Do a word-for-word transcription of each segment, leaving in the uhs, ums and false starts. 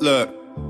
Look,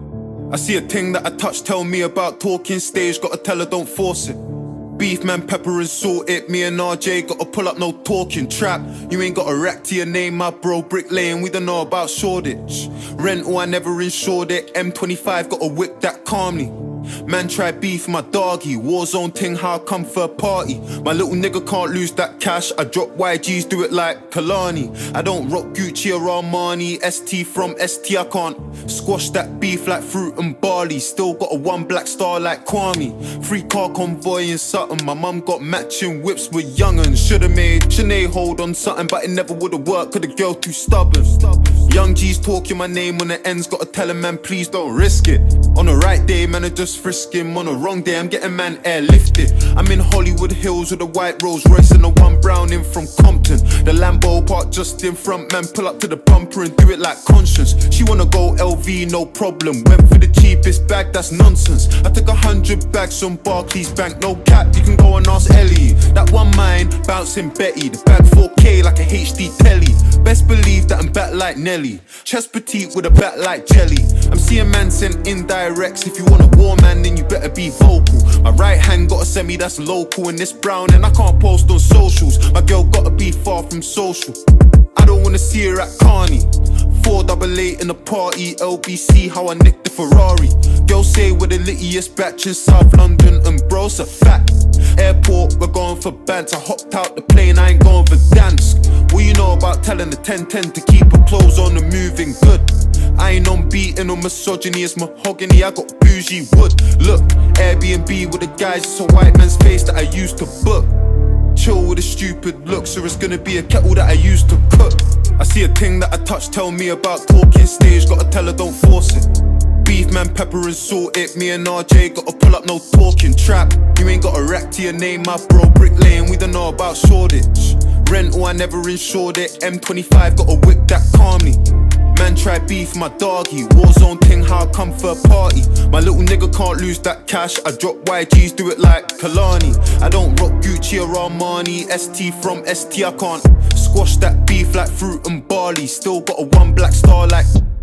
I see a ting that I touch, tell me about talking stage, gotta tell her don't force it. Beef man, pepper and salt it, me and R J gotta pull up, no talking. Trap, you ain't got a rack to your name, my bro. Bricklaying, we don't know about Shoreditch. Rental, I never insured it. M twenty-five, got a whip that calmly. Man try beef, my dargi. Warzone ting, how I come for a party. My little nigga can't lose that cash. I drop Y Gs, do it like Kehlani. I don't rock Gucci or Armani. S T from S T, I can't squash that beef like fruit and barley. Still got a one black star like Kweli. Free car convoy in Sutton. My mum got matching whips with young'uns. Should've made Sinead hold on something, but it never would've worked, cause the girl too stubborn. Young G's talking my name on the ends, gotta tell him, man, please don't risk it. On the right day, man, I just frisk him. On the wrong day, I'm getting man airlifted. I'm in Hollywood Hills with a white Rolls Royce and a one brown in from Compton. The Lambo parked just in front, man, pull up to the bumper and do it like Conscience. She wanna go L V, no problem. Went for the cheapest bag, that's nonsense. I took a hundred bags from Barclays Bank, no cap, you can go and ask Ellie. That one mine, bouncing Betty. The bag four K like a H D telly. Best believe that I'm back like Nelly. Chest petite with a back like jelly. I'm seeing man sent indirects. If you want a war man, then you better be vocal. My right hand got a semi that's local, and this brown and I can't post on socials. My girl gotta be far from social. I don't wanna see her at Carney. Four double eight in the party, L B C, how I nicked the Ferrari. Girls say we're the littiest batch in South London, and bro's a fact. Airport, we're going for bands. I hopped out the plane, I ain't going for Verdansk. What you know about telling the ten ten to keep her clothes on and moving good? I ain't on beating or misogyny, it's mahogany, I got bougie wood. Look, Airbnb with the guys, it's a white man's face that I used to book. Chill with a stupid look, so it's gonna be a kettle that I used to cook. I see a ting that I touch, tell me about talking stage, gotta tell her don't force it. Beef man, pepper and salt it, me and R J gotta pull up, no talking. Trap, you ain't got a rack to your name, my bro. Bricklaying, we don't know about Shoreditch. Rental, I never insured it. M twenty-five, got a whip that calmly. Man try beef, my dargi. Warzone ting, how I come for a party. My little nigga can't lose that cash. I drop Y Gs, do it like Kehlani. I don't rock Gucci or Armani. S T from S T, I can't squash that beef like fruit and barley. Still got a one black star like